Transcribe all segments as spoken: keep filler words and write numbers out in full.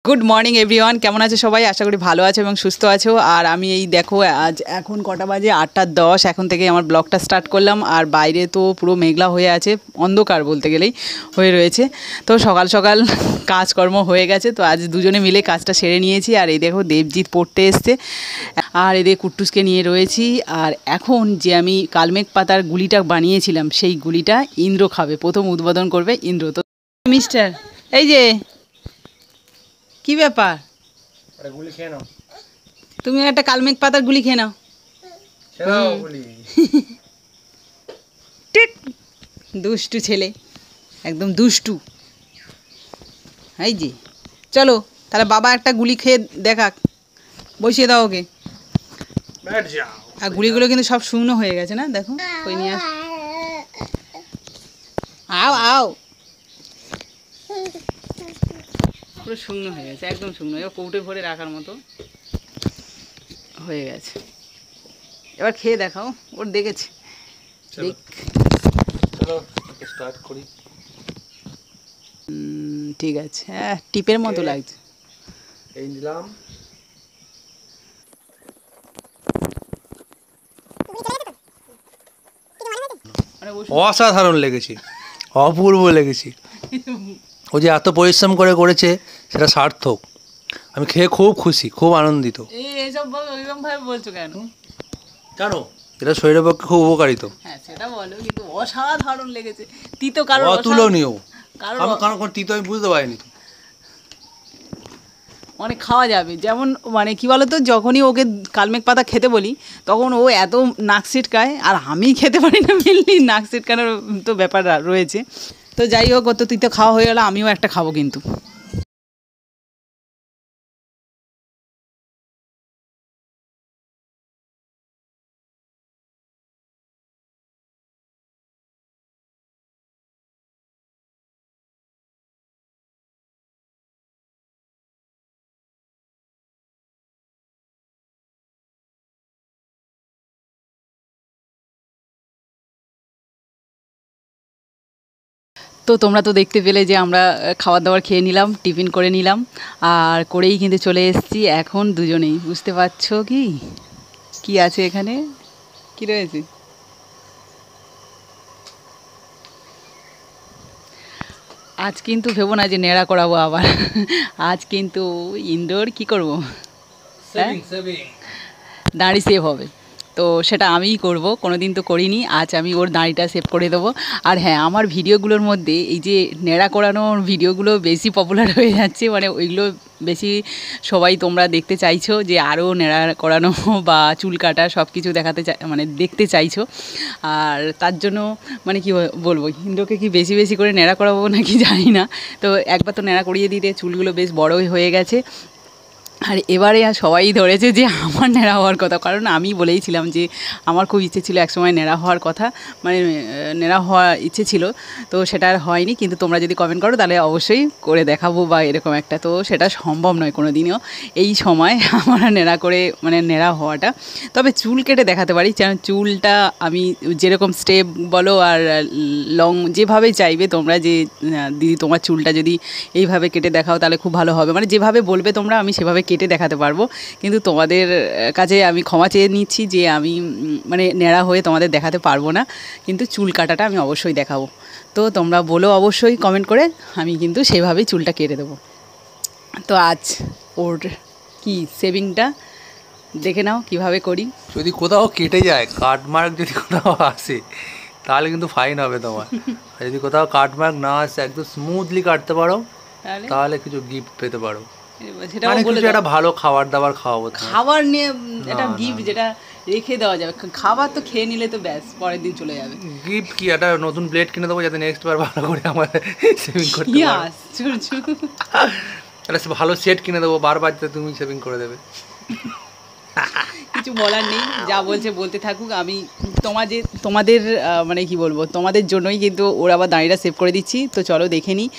Good morning everyone, কেমন আছে সবাই? আশা করি ভালো আছো এবং সুস্থ আছো। আর আমি এই দেখো, আজ এখন কটা বাজে, আটটা দশ। এখন থেকে আমার ব্লগটা স্টার্ট করলাম। আর বাইরে তো পুরো মেঘলা হয়ে আছে, অন্ধকার বলতে গেলেই হয়ে রয়েছে। তো সকাল সকাল কাজকর্ম হয়ে গেছে, তো আজ দুজনে মিলে কাজটা সেরে নিয়েছি। আর এই দেখো দেবজিৎ পড়তে এসছে, আর এদের কুট্টুসকে নিয়ে রয়েছি। আর এখন যে আমি কালমেঘ পাতার গুলিটা বানিয়েছিলাম, সেই গুলিটা ইন্দ্র খাবে, প্রথম উদ্বোধন করবে ইন্দ্র। তো মিস্টার, এই যে কি ব্যাপার, গুলি খেয়ে নাও, তুমি একটা কালমেঘ পাতার গুলি খেয়ে নাও। ঠিক দুষ্টু ছেলে, একদম দুষ্টু। এই যে চলো তাহলে বাবা একটা গুলি খেয়ে দেখাক, বসিয়ে দাও ওকে। আর গুলিগুলো কিন্তু সব শুকনো হয়ে গেছে না, দেখো কই নিয়ে আস। আও আও, পুরো শুকনো হয়ে গেছে, একদম শুকনো। এবার কৌটে ভরে রাখার মতো হয়ে গেছে। এবার খেয়ে দেখাও, ওর দেখেছে। দেখ, স্টার্ট করি। ঠিক আছে, হ্যাঁ টিপের মতো লাগছে। এই নিলাম, অসাধারণ লেগেছে, অপূর্ব লেগেছে। ও যে এত পরিশ্রম করে করেছে সেটা সার্থক। আমি খেয়ে খুব খুশি, খুব আনন্দিত। এইসব ওইরকম ভাবে বলছো কেন? কেন? এটা শরীরের পক্ষে খুব উপকারিত। হ্যাঁ সেটা বলো, কিন্তু অসাধারণ লেগেছে। তিতো কারণ অতুলনীয়। আমি কারণ কোন তিতো আমি বুঝতে পারিনি। মানে খাওয়া যাবে, যেমন মানে কি বলতো, যখনই ওকে কালমেঘ পাতা খেতে বলি তখন ও এত নাক ছিটকায়, আর আমি খেতে পারি না। মেনলি নাক ছিটকানোর তো ব্যাপার রয়েছে। তো যাই হোক, ও তো তিতো খাওয়া হয়ে গেলো, আমিও একটা খাবো কিন্তু। তো তোমরা তো দেখতে পেলে যে আমরা খাবার দাবার খেয়ে নিলাম, টিফিন করে নিলাম, আর করেই কিন্তু চলে এসেছি এখন দুজনেই। বুঝতে পারছো কি কি আছে এখানে, কি রয়েছে? আজ কিন্তু ভেবো না যে নেড়া করাবো আবার। আজ কিন্তু ইনডোর কি করবো, দাড়ি সেভ হবে। তো সেটা আমিই করব, কোনো দিন তো করিনি, আজ আমি ওর দাড়িটা সেভ করে দেবো। আর হ্যাঁ, আমার ভিডিওগুলোর মধ্যে এই যে নেড়া করানোর ভিডিওগুলো বেশি পপুলার হয়ে যাচ্ছে, মানে ওইগুলো বেশি সবাই তোমরা দেখতে চাইছো, যে আরও নেড়া করানো বা চুল কাটা সব কিছু দেখাতে চাই, মানে দেখতে চাইছো। আর তার জন্য মানে কি বলবো, ইন্দ্রকে কি বেশি বেশি করে নেড়া করাবো নাকি জানি না। তো একবার তো নেড়া করিয়ে দিতে চুলগুলো বেশ বড়ই হয়ে গেছে। আর এবারে সবাই ধরেছে যে আমার ন্যাড়া হওয়ার কথা, কারণ আমি বলেইছিলাম যে আমার খুব ইচ্ছে ছিল একসময় ন্যাড়া হওয়ার কথা, মানে ন্যাড়া হওয়ার ইচ্ছে ছিল। তো সেটা আর হয়নি, কিন্তু তোমরা যদি কমেন্ট করো তাহলে অবশ্যই করে দেখাবো বা এরকম একটা। তো সেটা সম্ভব নয় কোনো দিনও এই সময় আমার ন্যাড়া করে, মানে ন্যাড়া হওয়াটা। তবে চুল কেটে দেখাতে পারি, যেন চুলটা আমি যেরকম স্টেপ বলো আর লং যেভাবে চাইবে তোমরা, যে দিদি তোমার চুলটা যদি এইভাবে কেটে দেখাও তাহলে খুব ভালো হবে, মানে যেভাবে বলবে তোমরা আমি সেভাবে কেটে দেখাতে পারবো। কিন্তু তোমাদের কাছে আমি ক্ষমা চেয়ে নিচ্ছি যে আমি মানে ন্যাড়া হয়ে তোমাদের দেখাতে পারবো না, কিন্তু চুল কাটাটা আমি অবশ্যই দেখাবো। তো তোমরা বলো অবশ্যই কমেন্ট করে, আমি কিন্তু সেভাবেই চুলটা কেটে দেবো। তো আজ ওর কি সেভিংটা দেখে নাও কিভাবে করি। যদি কোথাও কেটে যায়, কাটমার্ক যদি কোথাও আসে তাহলে কিন্তু ফাইন হবে তোমার। আর যদি কোথাও কাটমার্ক না আসে, একদম স্মুথলি কাটতে পারো, তাহলে কিছু গিফট পেতে পারো। মানে কিছু একটা ভালো খাবার দাবার খাওয়াবো। খাবার নিয়ে একটা গিফট যেটা রেখে দেওয়া যাবে, খাবার তো খেয়ে নিলে তো ব্যাস পরের দিন চলে যাবে। গিফট কি, একটা নতুন প্লেট কিনে দেবো যাতে নেক্সট বার ভালো করে আমার সেভিং করতে পারো। একটা ভালো সেট কিনে দেবো, বারবার যাতে তুমি সেভিং করে দেবে। কিছু বলার নেই, যা বলছে বলতে থাকুক। আমি তোমাদের তোমাদের মানে কি বলবো, তোমাদের জন্যই কিন্তু ওর আবার দাঁড়িটা সেভ করে দিচ্ছি। তো চলো দেখে নিই।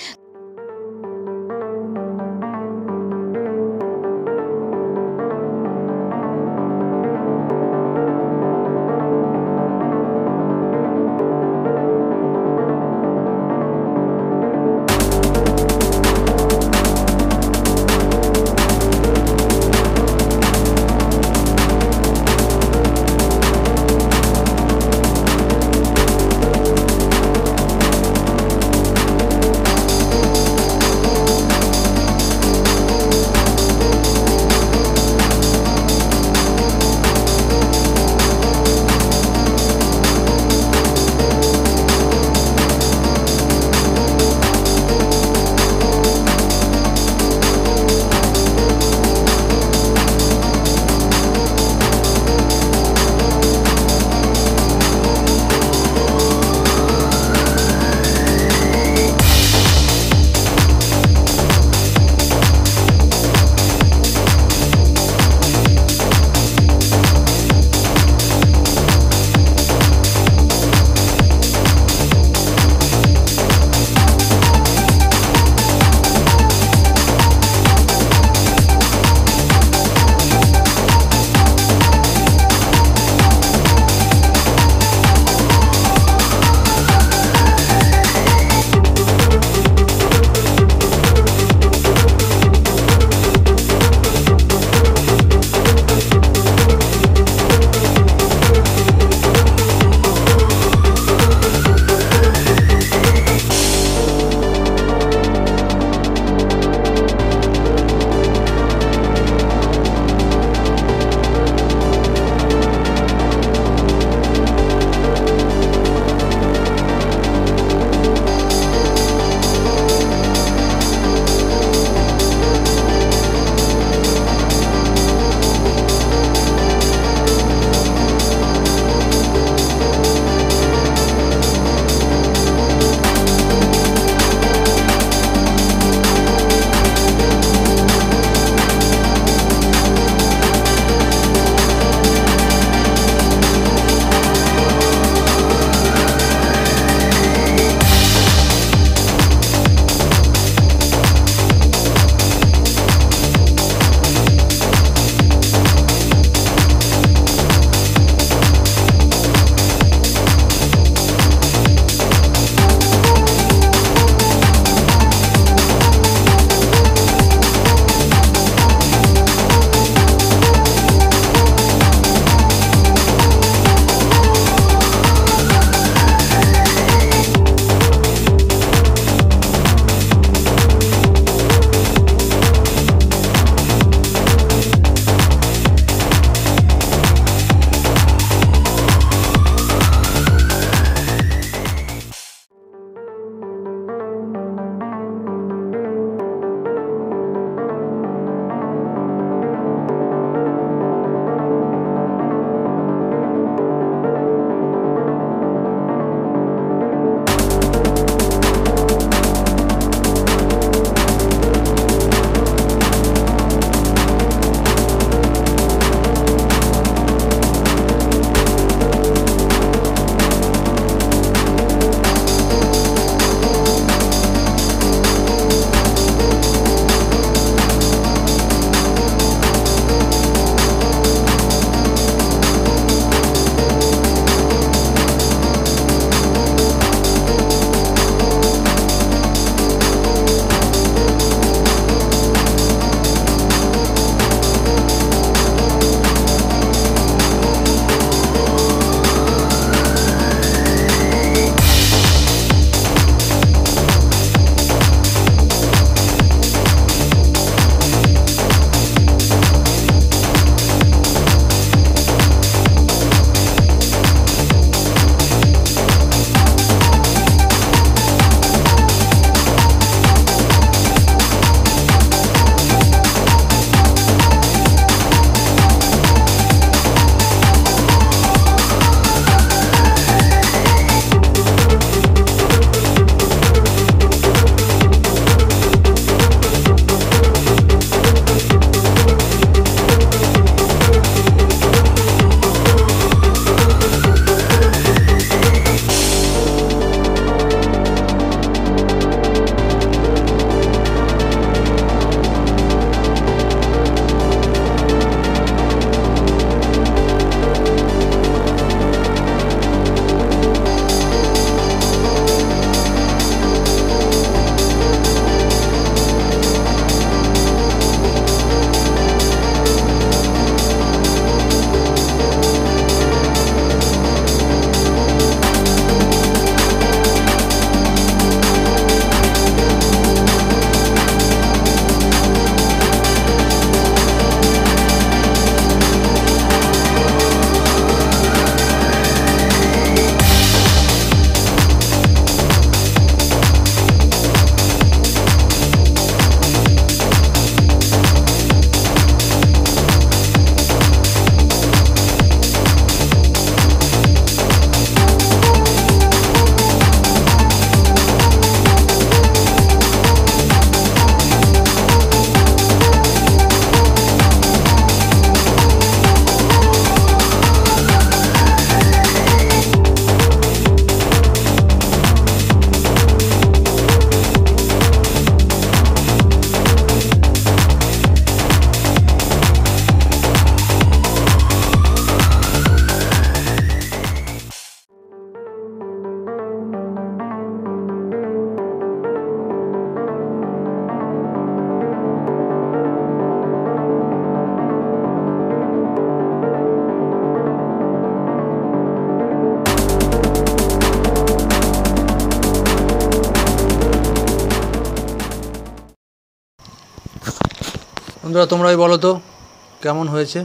বন্ধুরা তোমরাই বলো তো কেমন হয়েছে।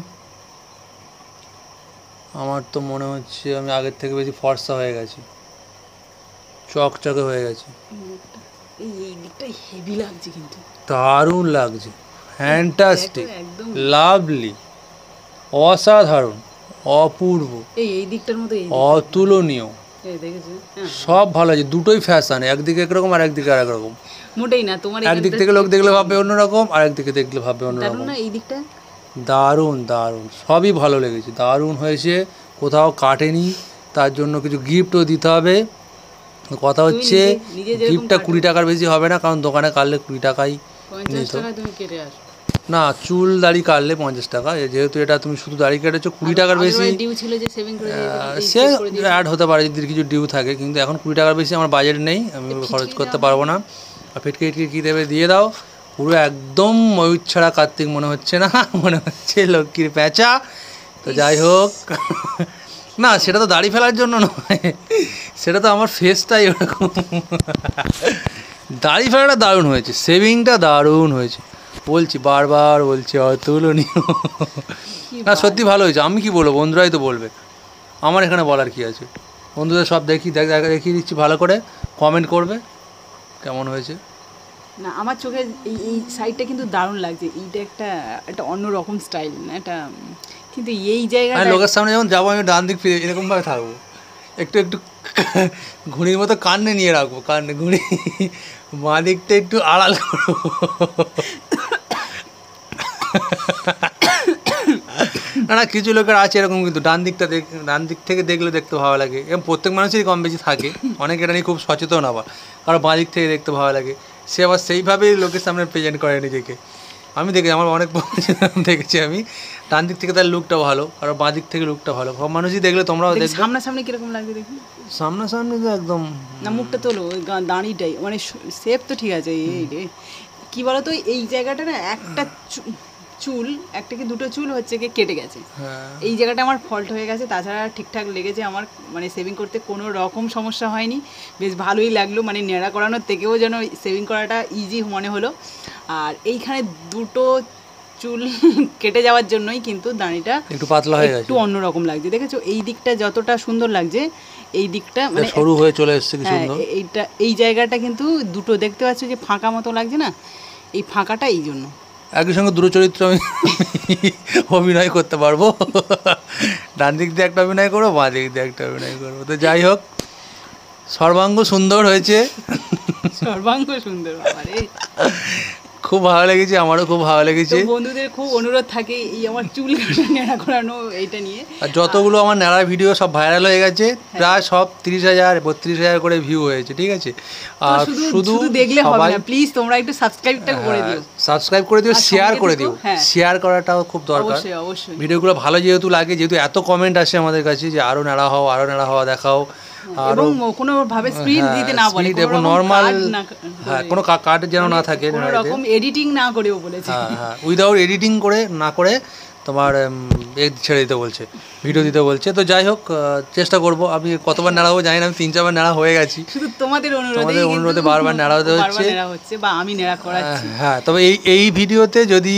আমার তো মনে হচ্ছে আমি আগের থেকে বেশি ফর্সা হয়ে গেছি, চকচকে হয়ে গেছে। এই দিকটা হেভি লাগছে কিন্তু, দারুণ লাগছে, ফ্যান্টাস্টিক, লাভলি, অসাধারণ, অপূর্ব, এই এই দিকটার মতো অতুলনীয়, সব ভালো আছে। দুটোই ফ্যাশন, একদিকে একরকম আর একদিকে আর একরকম। মোটেই না তোমার একদিক থেকে লোক দেখলে ভাববে অন্যরকম, আর একদিকে দেখলে ভাববে অন্যরকম। এই দিকটা দারুণ দারুণ, সবই ভালো লেগেছে, দারুণ হয়েছে, কোথাও কাটেনি। তার জন্য কিছু গিফটও দিতে হবে। কথা হচ্ছে গিফটটা কুড়ি টাকার বেশি হবে না, কারণ দোকানে কাটলে কুড়ি টাকাই নিত না, চুল দাড়ি কাটলে পঞ্চাশ টাকা। যেহেতু এটা তুমি শুধু দাড়ি কেটেছো, কুড়ি টাকার বেশি সে অ্যাড হতে পারে যদি কিছু ডিউ থাকে, কিন্তু এখন কুড়ি টাকার বেশি আমার বাজেট নেই, আমি খরচ করতে পারবো না। আর ফিটকে ফিটকে কী দেবে দিয়ে দাও, পুরো একদম ময়ূর ছাড়া কার্তিক মনে হচ্ছে না, মনে হচ্ছে লক্ষ্মীর প্যাঁচা। তো যাই হোক, না সেটা তো দাড়ি ফেলার জন্য নয়, সেটা তো আমার ফেসটাই ওরকম। দাড়ি ফেলাটা দারুণ হয়েছে, শেভিংটা দারুণ হয়েছে, বলছি বারবার বলছি, অতুলনীয়। না সত্যি ভালো হয়েছে। আমি কি বলবো, বন্ধুরাই তো বলবে, আমার এখানে বলার কি আছে। বন্ধুদের সব দেখি দেখিয়ে দিচ্ছি, ভালো করে কমেন্ট করবে কেমন হয়েছে। না আমার চোখে এই এই সাইডটা কিন্তু দারুণ লাগছে, এইটা একটা একটা অন্যরকম স্টাইল না এটা, কিন্তু এই জায়গায় লোকের সামনে যখন যাবো আমি ডান দিক ফিরে এরকমভাবে থাকবো, একটু একটু ঘুড়ির মতো কান্নে নিয়ে রাখবো, কান্নে ঘুড়ি, বাঁ দিকটা একটু আড়াল করবো। না না কিছু লোকের আছে এরকম, কিন্তু ডান দিকটা দেখ, ডান দিক থেকে দেখলে দেখতে ভালো লাগে, এবং প্রত্যেক মানুষেরই কম বেশি থাকে, অনেকে এটা নিয়ে খুব সচেতন, আবার কারো বাঁ দিক থেকে দেখতে ভালো লাগে, সে আবার সেইভাবেই লোকের সামনে প্রেজেন্ট করে নিজেকে। আমি দেখি আমার অনেক দেখেছি আমি, ডান দিক থেকে তার লুকটা ভালো, আর বাঁ দিক থেকে লুকটা ভালো, সব মানুষই দেখলে তোমরাও দেখবে। সামনাসামনি কিরকম লাগবে দেখি, সামনাসামনি তো একদম, না মুখটা তোলো, ওই দাঁড়িটাই মানে শেপ তো ঠিক আছে, এই রে কী বলো তো, এই জায়গাটা না একটা চুল, একটা কি দুটো চুল হচ্ছে কি কেটে গেছে, এই জায়গাটা আমার ফল্ট হয়ে গেছে, তাছাড়া ঠিকঠাক লেগেছে আমার, মানে সেভিং করতে কোনো রকম সমস্যা হয়নি, বেশ ভালোই লাগলো, মানে নেড়া করানোর থেকেও যেন সেভিং করাটা ইজি মনে হলো। আর এইখানে দুটো চুল কেটে যাওয়ার জন্যই কিন্তু দাড়িটা একটু পাতলা হয়ে গেছে, একটু অন্যরকম লাগছে, দেখেছো এই দিকটা যতটা সুন্দর লাগছে, এই দিকটা মানে সরু হয়ে চলে এসেছে কি সুন্দর, এইটা এই জায়গাটা কিন্তু দুটো দেখতে পাচ্ছ যে ফাঁকা মতো লাগছে না, এই ফাঁকাটা এই জন্য। একই সঙ্গে দুটো চরিত্র আমি অভিনয় করতে পারবো, ডান দিক দিয়ে একটা অভিনয় করবো, বাঁ দিক দিয়ে একটা অভিনয় করবো। তো যাই হোক, সর্বাঙ্গ সুন্দর হয়েছে, সর্বাঙ্গ সুন্দর, বাবারে খুব ভালো লেগেছে, আমারও খুব ভালো লেগেছে। বন্ধুদের খুব অনুরোধ থাকে এই আমার চুল নেড়া করানো এইটা নিয়ে, আর যতগুলো আমার নেড়া ভিডিও সব ভাইরাল হয়ে গেছে, প্রায় সব তিরিশ হাজার বত্রিশ হাজার করে ভিউ হয়েছে, ঠিক আছে। আর শুধু দেখলে হবে না, প্লিজ তোমরা একটু সাবস্ক্রাইবটা করে দিও, সাবস্ক্রাইব করে দিও, শেয়ার করে দিও, শেয়ার করাটাও খুব দরকার। ভিডিওগুলো ভালো যেহেতু লাগে, যেহেতু এত কমেন্ট আসে আমাদের কাছে যে আরো নেড়া হও, আরো নেড়া হওয়া দেখাও, এবং কোনো ভাবে স্পিড দিতে না বলে, কোনো নরমাল, হ্যাঁ কোনো কাট যেন না থাকে, কোনো রকম এডিটিং না করেও বলেছে, হ্যাঁ হ্যাঁ উইদাউট এডিটিং করে না করে তোমার ছেড়ে দিতে বলছে, ভিডিও দিতে বলছে। তো যাই হোক, চেষ্টা করবো। আমি কতবার নেড়া হবো জানি না, আমি তিন চারবার নেড়া হয়ে গেছি, শুধু তোমাদের অনুরোধে, তোমাদের অনুরোধে বারবার নেড়া হতে হচ্ছে, বা আমি নেড়া করাচ্ছি। হ্যাঁ, তবে এই এই ভিডিওতে যদি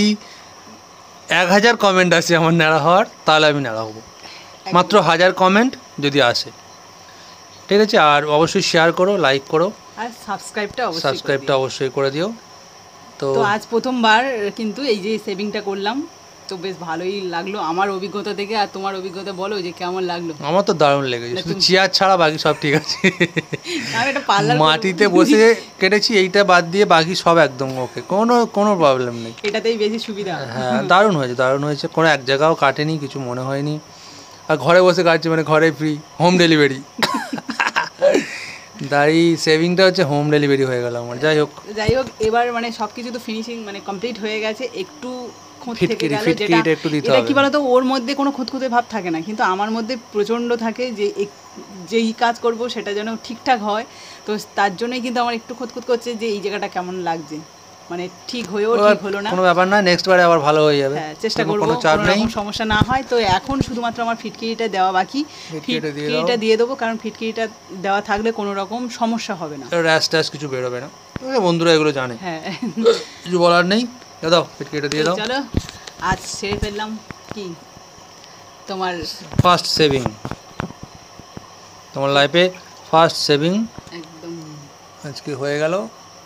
এক হাজার কমেন্ট আসে আমার নেড়া হওয়ার, তাহলে আমি নেড়া হবো, মাত্র হাজার কমেন্ট যদি আসে, ঠিক আছে। আর অবশ্যই শেয়ার করো, লাইক করো, আর সাবস্ক্রাইবটা অবশ্যই সাবস্ক্রাইবটা অবশ্যই করে দিও। তো আজ প্রথমবার কিন্তু এই যে সেভিংটা করলাম, তো বেশ ভালোই লাগলো আমার অভিজ্ঞতা থেকে। আর তোমার অভিজ্ঞতা বলো যে কেমন লাগলো। আমার তো দারুণ লেগেছে, শুধু চেয়ার ছাড়া বাকি সব ঠিক আছে। মাটিতে বসে কেটেছি, এইটা বাদ দিয়ে বাকি সব একদম ওকে, কোনো কোনো প্রবলেম নেই, এটাতেই বেশি সুবিধা। হ্যাঁ দারুণ হয়েছে, দারুণ হয়েছে, কোনো এক জায়গাও কাটেনি, কিছু মনে হয়নি। আর ঘরে বসে কাটছি মানে ঘরে ফ্রি, হোম ডেলিভারি। দাড়ি সেভিংটা হচ্ছে হোম ডেলিভারি হয়ে গেল আমার। যাই হোক যাই হোক এবার মানে সব কিছু তো ফিনিশিং মানে কমপ্লিট হয়ে গেছে, একটু খুঁত থেকে গেল, যেটা এটা কি বলতো, ওর মধ্যে কোনো খুঁতখুঁতে ভাব থাকে না, কিন্তু আমার মধ্যে প্রচণ্ড থাকে যে যেই কাজ করব সেটা যেন ঠিকঠাক হয়। তো তার জন্যই কিন্তু আমার একটু খুঁতখুত করছে যে এই জায়গাটা কেমন লাগছে, মানে ঠিক হয়েও ঠিক হলো না। কোনো ব্যাপার না, নেক্সট বারে আবার ভালো হয়ে যাবে। হ্যাঁ চেষ্টা করব কোনো রকম সমস্যা না হয়। তো এখন শুধুমাত্র আমার ফিটকিরিটা দেওয়া বাকি, ফিটকিরিটা দিয়ে দেবো, কারণ ফিটকিরিটা দেওয়া থাকলে কোনো রকম সমস্যা হবে না, র্যাশ ট্যাশ কিছু বেরোবে না। বন্ধুরা এগুলো জানে, হ্যাঁ কিছু বলার নেই। দাও দাও পিটকিটা দিয়ে দাও। চলো আজ সেরে ফেললাম কি তোমার ফার্স্ট সেভিং, তোমার লাইফে ফার্স্ট সেভিং একদম আজকে হয়ে গেল।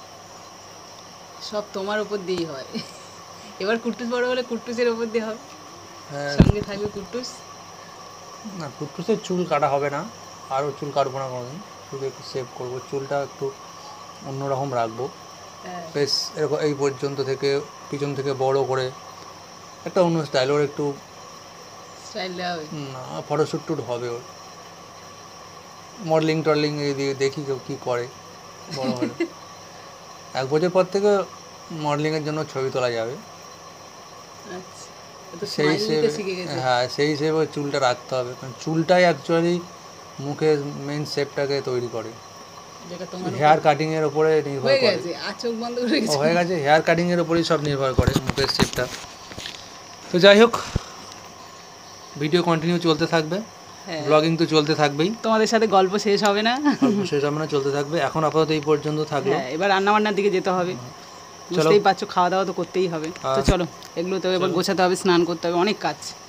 সব তোমার উপর দিয়েই হয়। এবার কুট্টুস বড় হলে কুট্টুসের উপর দিয়ে হবে, হ্যাঁ সঙ্গে থাকবে কুট্টুস। না কুট্টুসের চুল কাটা হবে না, আরও চুল কাটবো না কোনোদিন, শুধু একটু সেভ করবো, চুলটা একটু অন্যরকম রাখবো, হ্যাঁ, বেশ এরকম এই পর্যন্ত থেকে পিছন থেকে বড় করে একটা অন্য স্টাইল, ওর একটু স্টাইল দেওয়া হবে। না ফটোশ্যুট টুট হবে, ওর মডেলিং টডলিং এই দিয়ে দেখি কেউ কী করে বড় হলে। এক বছর পর থেকে মডেলিংয়ের জন্য ছবি তোলা যাবে, আচ্ছা, তো সেই স্মাইল হিসেবে দিতে শিখে গেছে। হ্যাঁ সেই হিসেবে ওই চুলটা রাখতে হবে, কারণ চুলটাই অ্যাকচুয়ালি মুখের মেন শেপটাকে তৈরি করে। যেটা তোমার হেয়ার কাটিংয়ের ওপরে নির্ভর হয়ে করে। গেছে, আর চোখ বন্ধ করে ও গেছে। হয়ে গেছে, হেয়ার কাটিংয়ের ওপরেই সব নির্ভর করে মুখের শেপটা। তো যাই হোক, ভিডিও কন্টিনিউ চলতে থাকবে, হ্যাঁ, ব্লগিং তো চলতে থাকবেই, তোমাদের সাথে গল্প শেষ হবে না। গল্প শেষ হবে না, চলতে থাকবে। এখন আপাতত এই পর্যন্ত থাকলো। হ্যাঁ, এবার রান্না বান্নার দিকে যেতে হবে, বুঝতেই পারছো, খাওয়া দাওয়া তো করতেই হবে। তো হ্যাঁ। চলো, এগুলো তো এবার গোছাতে হবে, স্নান করতে হবে, অনেক কাজ।